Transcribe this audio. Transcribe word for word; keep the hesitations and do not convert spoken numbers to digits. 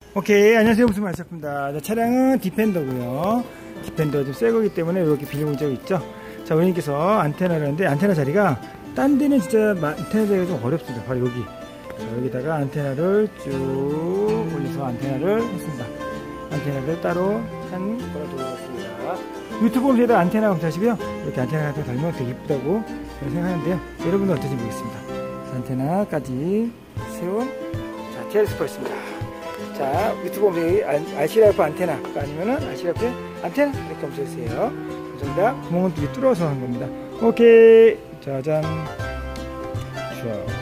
오케이, 안녕하세요. 무슨 말씀입니다. 차량은 디펜더고요. 디펜더 좀 새 거기 때문에 이렇게 비닐봉지가 있죠. 자, 원님께서 안테나를 하는데 안테나 자리가 딴 데는 진짜 안테나 자리가 좀 어렵습니다. 바로 여기. 자, 여기다가 안테나를 쭉 올려서 안테나를 했습니다. 안테나를 따로 한 걸어두었습니다. 유튜브 보면서 안테나 검사하시고요. 이렇게 안테나 같은 거 달면 되게 이쁘다고 생각하는데요. 여러분은 어떨지 모르겠습니다. 안테나까지 세운 자, 텔레스코였습니다. 자, 유튜브 보면서 알씨라이프 안테나가 아니면은 알씨라이프 안테나 이렇게 검색해주세요. 감사합니다. 구멍은 뚫어서 한 겁니다. 오케이. 짜잔. 자.